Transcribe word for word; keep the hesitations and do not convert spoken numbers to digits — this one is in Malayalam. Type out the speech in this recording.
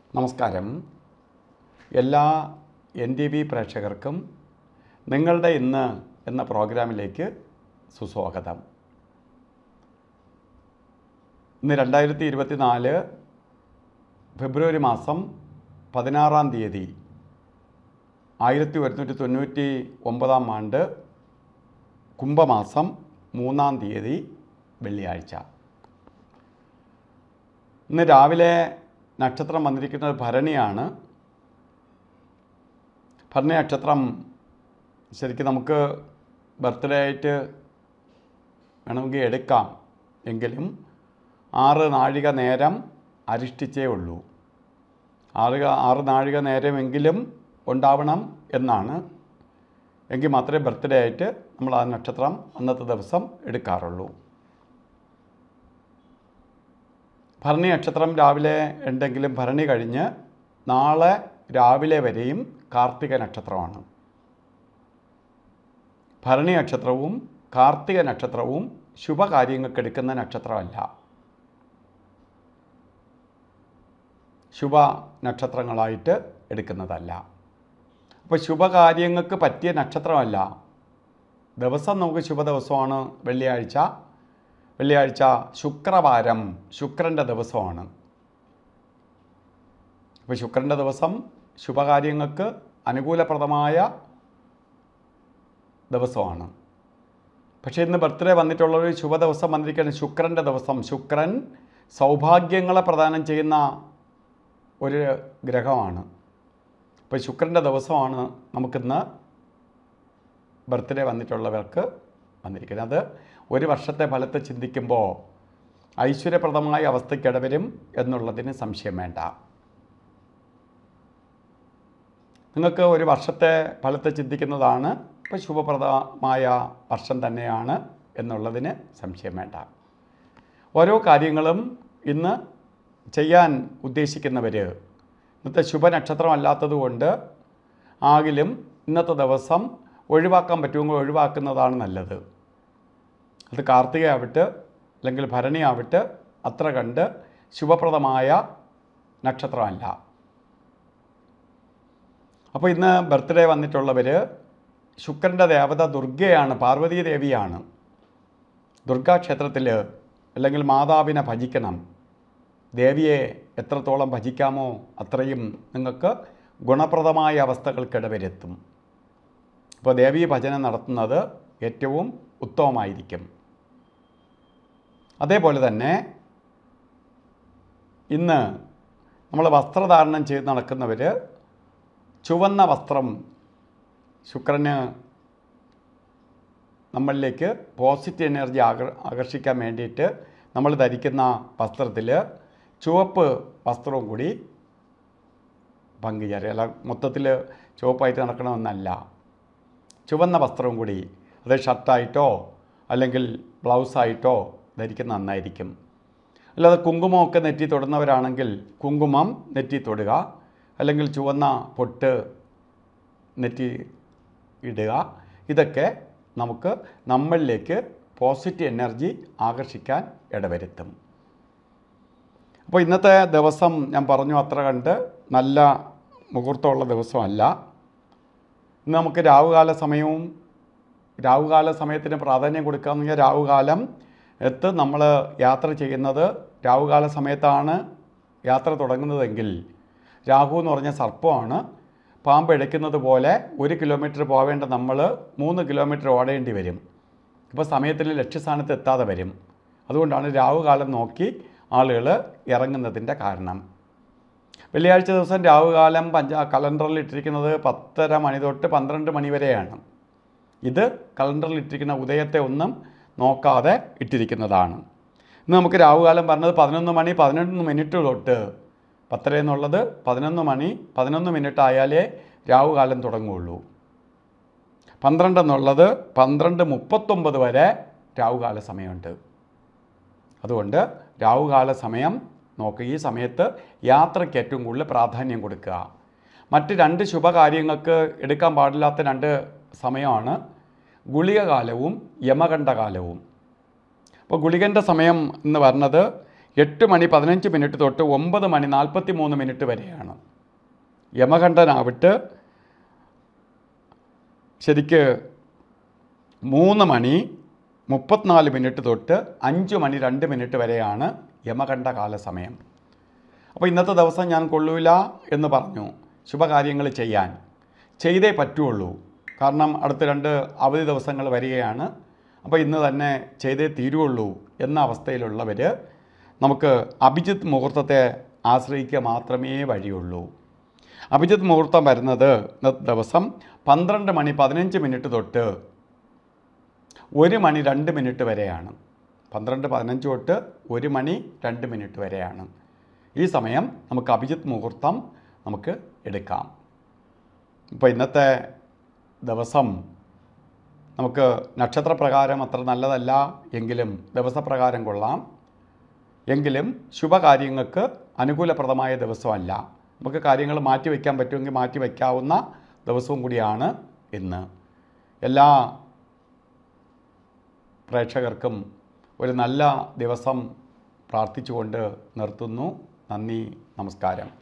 നമസ്കാരം. എല്ലാ എൻ ടി വി പ്രേക്ഷകർക്കും നിങ്ങളുടെ ഇന്ന് എന്ന പ്രോഗ്രാമിലേക്ക് സുസ്വാഗതം. ഇന്ന് രണ്ടായിരത്തി ഇരുപത്തി നാല് ഫെബ്രുവരി മാസം പതിനാറാം തീയതി ആയിരത്തി ഒരുന്നൂറ്റി തൊണ്ണൂറ്റി ഒമ്പതാം ആണ്ട് കുംഭമാസം മൂന്നാം തീയതി വെള്ളിയാഴ്ച. ഇന്ന് രാവിലെ നക്ഷത്രം വന്നിരിക്കുന്നത് ഭരണിയാണ്. ഭരണി നക്ഷത്രം ശരിക്കും നമുക്ക് ബർത്ത്ഡേ ആയിട്ട് വേണമെങ്കിൽ എടുക്കാം, എങ്കിലും ആറ് നാഴിക നേരം അനുഷ്ഠിച്ചേ ഉള്ളൂ. ആറ് ആറ് നാഴിക നേരമെങ്കിലും ഉണ്ടാവണം എന്നാണ്. എങ്കിൽ മാത്രമേ ബർത്ത്ഡേ ആയിട്ട് നമ്മൾ ആ നക്ഷത്രം അന്നത്തെ ദിവസം എടുക്കാറുള്ളൂ. ഭരണി നക്ഷത്രം രാവിലെ ഉണ്ടെങ്കിലും ഭരണി കഴിഞ്ഞ് നാളെ രാവിലെ വരെയും കാർത്തിക നക്ഷത്രമാണ്. ഭരണി നക്ഷത്രവും കാർത്തിക നക്ഷത്രവും ശുഭകാര്യങ്ങൾക്ക് എടുക്കുന്ന നക്ഷത്രമല്ല, ശുഭ നക്ഷത്രങ്ങളായിട്ട് എടുക്കുന്നതല്ല. അപ്പോൾ ശുഭകാര്യങ്ങൾക്ക് പറ്റിയ നക്ഷത്രമല്ല. ദിവസം നമുക്ക് ശുഭദിവസമാണ് വെള്ളിയാഴ്ച. വെള്ളിയാഴ്ച ശുക്രവാരം, ശുക്രൻ്റെ ദിവസമാണ്. അപ്പോൾ ശുക്രൻ്റെ ദിവസം ശുഭകാര്യങ്ങൾക്ക് അനുകൂലപ്രദമായ ദിവസമാണ്. പക്ഷേ ഇന്ന് ബർത്ത്ഡേ വന്നിട്ടുള്ളൊരു ശുഭദിവസം വന്നിരിക്കുന്ന ശുക്രൻ്റെ ദിവസം. ശുക്രൻ സൗഭാഗ്യങ്ങളെ പ്രദാനം ചെയ്യുന്ന ഒരു ഗ്രഹമാണ്. അപ്പോൾ ശുക്രൻ്റെ ദിവസമാണ് നമുക്കിന്ന് ബർത്ത്ഡേ വന്നിട്ടുള്ളവർക്ക് വന്നിരിക്കുന്നത്. അത് ഒരു വർഷത്തെ ഫലത്തെ ചിന്തിക്കുമ്പോൾ ഐശ്വര്യപ്രദമായ അവസ്ഥയ്ക്കിടവരും എന്നുള്ളതിന് സംശയം വേണ്ട. നിങ്ങൾക്ക് ഒരു വർഷത്തെ ഫലത്തെ ചിന്തിക്കുന്നതാണ് ഇപ്പോൾ ശുഭപ്രദമായ വർഷം തന്നെയാണ് എന്നുള്ളതിന് സംശയം വേണ്ട. ഓരോ കാര്യങ്ങളും ഇന്ന് ചെയ്യാൻ ഉദ്ദേശിക്കുന്നവർ ഇന്നത്തെ ശുഭനക്ഷത്രമല്ലാത്തത് കൊണ്ട് ആകിലും ഇന്നത്തെ ദിവസം ഒഴിവാക്കാൻ പറ്റുമെങ്കിൽ ഒഴിവാക്കുന്നതാണ് നല്ലത്. അത് കാർത്തികയാവട്ടെ അല്ലെങ്കിൽ ഭരണിയാവട്ടെ അത്ര കണ്ട് ശുഭപ്രദമായ നക്ഷത്രമല്ല. അപ്പോൾ ഇന്ന് ബർത്ത്ഡേ വന്നിട്ടുള്ളവർ ശുക്രൻ്റെ ദേവത ദുർഗയാണ്, പാർവതീ ദേവിയാണ്. ദുർഗാക്ഷേത്രത്തിൽ അല്ലെങ്കിൽ മാതാവിനെ ഭജിക്കണം. ദേവിയെ എത്രത്തോളം ഭജിക്കാമോ അത്രയും നിങ്ങൾക്ക് ഗുണപ്രദമായ അവസ്ഥകൾക്കിടവരെത്തും. അപ്പോൾ ദേവീ ഭജനം നടത്തുന്നത് ഏറ്റവും ഉത്തമമായിരിക്കും. അതേപോലെ തന്നെ ഇന്ന് നമ്മൾ വസ്ത്രധാരണം ചെയ്ത് നടക്കുന്നവർ ചുവന്ന വസ്ത്രം, ശുക്രന് നമ്മളിലേക്ക് പോസിറ്റീവ് എനർജി ആകർ ആകർഷിക്കാൻ വേണ്ടിയിട്ട് നമ്മൾ ധരിക്കുന്ന വസ്ത്രത്തിൽ ചുവപ്പ് വസ്ത്രവും കൂടി പങ്കുചേരുക. അല്ല മൊത്തത്തിൽ ചുവപ്പായിട്ട് നടക്കണമെന്നല്ല, ചുവന്ന വസ്ത്രവും കൂടി, അത് ഷർട്ടായിട്ടോ അല്ലെങ്കിൽ ബ്ലൗസായിട്ടോ ധരിക്കുന്ന നന്നായിരിക്കും. അല്ലാതെ കുങ്കുമമൊക്കെ നെറ്റി തൊടുന്നവരാണെങ്കിൽ കുങ്കുമം നെറ്റി തൊടുക, അല്ലെങ്കിൽ ചുവന്ന പൊട്ട് നെറ്റി ഇടുക. ഇതൊക്കെ നമുക്ക് നമ്മളിലേക്ക് പോസിറ്റീവ് എനർജി ആകർഷിക്കാൻ ഇടവരുത്തും. അപ്പോൾ ഇന്നത്തെ ദിവസം ഞാൻ പറഞ്ഞു അത്ര കണ്ട് നല്ല മുഹൂർത്തമുള്ള ദിവസമല്ല. ഇന്ന് നമുക്ക് രാവുകാല സമയവും രാവുകാല സമയത്തിന് പ്രാധാന്യം കൊടുക്കാമെന്ന് പറഞ്ഞാൽ രാവുകാലം എത്ത് നമ്മൾ യാത്ര ചെയ്യുന്നത് രാവുകാല സമയത്താണ് യാത്ര തുടങ്ങുന്നതെങ്കിൽ രാഹു എന്ന് പറഞ്ഞ സർപ്പമാണ്. പാമ്പ് ഇഴയ്ക്കുന്നത് പോലെ ഒരു കിലോമീറ്റർ പോവേണ്ട നമ്മൾ മൂന്ന് കിലോമീറ്റർ ഓടേണ്ടി വരും. ഇപ്പോൾ സമയത്തിൽ ലക്ഷ്യസ്ഥാനത്ത് എത്താതെ വരും. അതുകൊണ്ടാണ് രാവുകാലം നോക്കി ആളുകൾ ഇറങ്ങുന്നതിൻ്റെ കാരണം. വെള്ളിയാഴ്ച ദിവസം രാവുകാലം പഞ്ച കലണ്ടറിൽ ഇട്ടിരിക്കുന്നത് പത്തര മണി തൊട്ട് പന്ത്രണ്ട് മണി വരെയാണ്. ഇത് കലണ്ടറിൽ ഇട്ടിരിക്കുന്ന ഉദയത്തെ ഒന്നും നോക്കാതെ ഇട്ടിരിക്കുന്നതാണ്. ഇന്ന് നമുക്ക് രാവുകാലം പറഞ്ഞത് പതിനൊന്ന് മണി പതിനൊന്ന് മിനിറ്റ് തൊട്ട്, പത്തര എന്നുള്ളത് പതിനൊന്ന് മണി പതിനൊന്ന് മിനിറ്റ് ആയാലേ രാവുകാലം തുടങ്ങുകയുള്ളൂ. പന്ത്രണ്ട് എന്നുള്ളത് പന്ത്രണ്ട് മുപ്പത്തൊമ്പത് വരെ രാവുകാല സമയമുണ്ട്. അതുകൊണ്ട് രാവുകാല സമയം നോക്കുക. ഈ സമയത്ത് യാത്രയ്ക്ക് ഏറ്റവും കൂടുതൽ പ്രാധാന്യം കൊടുക്കുക. മറ്റ് രണ്ട് ശുഭകാര്യങ്ങൾക്ക് എടുക്കാൻ പാടില്ലാത്ത രണ്ട് സമയമാണ് ഗുളികകാലവും യമകണ്ഠകാലവും. അപ്പോൾ ഗുളികൻ്റെ സമയം എന്ന് പറഞ്ഞത് എട്ട് മണി പതിനഞ്ച് മിനിറ്റ് തൊട്ട് ഒമ്പത് മണി നാൽപ്പത്തി മൂന്ന് മിനിറ്റ് വരെയാണ്. യമകണ്ഠനാവിട്ട് ശരിക്ക് മൂന്ന് മണി മുപ്പത്തിനാല് മിനിറ്റ് തൊട്ട് അഞ്ച് മണി രണ്ട് മിനിറ്റ് വരെയാണ് യമകണ്ഠകാല സമയം. അപ്പോൾ ഇന്നത്തെ ദിവസം ഞാൻ കൊള്ളൂല എന്ന് പറഞ്ഞു ശുഭകാര്യങ്ങൾ ചെയ്യാൻ. ചെയ്തേ പറ്റുള്ളൂ, കാരണം അടുത്ത രണ്ട് അവധി ദിവസങ്ങൾ വരികയാണ്. അപ്പോൾ ഇന്ന് തന്നെ ചെയ്തേ തീരുള്ളൂ എന്ന അവസ്ഥയിലുള്ളവർ നമുക്ക് അഭിജിത്ത് മുഹൂർത്തത്തെ ആശ്രയിക്കുക മാത്രമേ വഴിയുള്ളൂ. അഭിജിത്ത് മുഹൂർത്തം വരുന്നത് ഇന്നത്തെ ദിവസം പന്ത്രണ്ട് മണി പതിനഞ്ച് മിനിറ്റ് തൊട്ട് ഒരു മണി രണ്ട് മിനിറ്റ് വരെയാണ്. പന്ത്രണ്ട് പതിനഞ്ച് തൊട്ട് ഒരു മണി രണ്ട് മിനിറ്റ് വരെയാണ്. ഈ സമയം നമുക്ക് അഭിജിത്ത് മുഹൂർത്തം നമുക്ക് എടുക്കാം. ഇപ്പോൾ ഇന്നത്തെ ദിവസം നമുക്ക് നക്ഷത്രപ്രകാരം അത്ര നല്ലതല്ല എങ്കിലും ദിവസപ്രകാരം കൊള്ളാം. എങ്കിലും ശുഭകാര്യങ്ങൾക്ക് അനുകൂലപ്രദമായ ദിവസമല്ല. നമുക്ക് കാര്യങ്ങൾ മാറ്റി വയ്ക്കാൻ പറ്റുമെങ്കിൽ മാറ്റി വയ്ക്കാവുന്ന ദിവസവും കൂടിയാണ് ഇന്ന്. എല്ലാ പ്രേക്ഷകർക്കും ഒരു നല്ല ദിവസം പ്രാർത്ഥിച്ചുകൊണ്ട് നിർത്തുന്നു. നന്ദി, നമസ്കാരം.